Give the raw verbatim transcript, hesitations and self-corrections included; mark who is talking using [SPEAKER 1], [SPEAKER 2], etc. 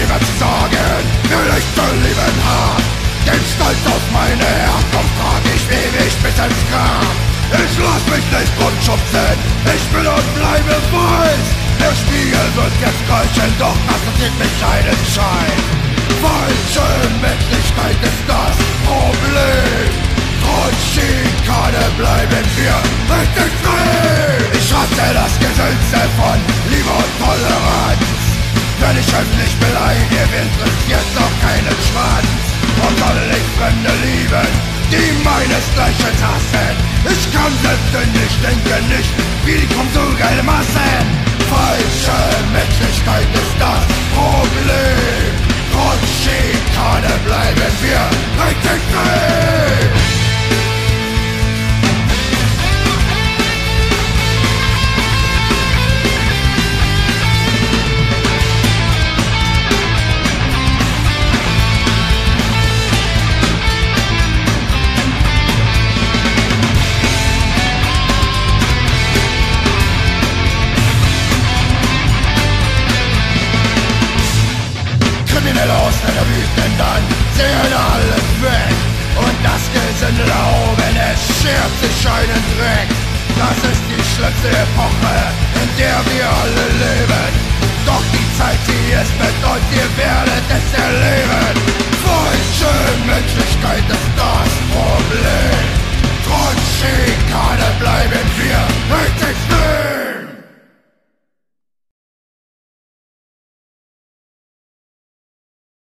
[SPEAKER 1] immer zu sorgen, will ich zu leben hab. Den Stolz auf meine Herkunft trag ich ewig bis ins Grab. Ich lass mich nicht rumschubsen, ich bin und bleibe weiß. Der Spiegel wird jetzt keuchen, doch das interessiert mich einen Schein. Falsche Menschlichkeit ist das Problem. Trotz Schikane bleiben wir richtig frei. Ich hasse das Gesülze von Liebe und Toleranz. Wenn ich öffentlich beleidige, interessiert doch keinen Schwanz. Und soll ich Fremde lieben, die meinesgleichen hassen? Ich kann selbstständig denken, nicht wie die kommen so geile Massen. Falsche Menschlichkeit ist das Problem. Trotz Schikane bleiben wir richtig frei. Aus der Wüstenland sehen alles weg. Und das Gesindel da oben, es schert sich einen Dreck. Das ist die schlimmste Epoche, in der wir alle leben.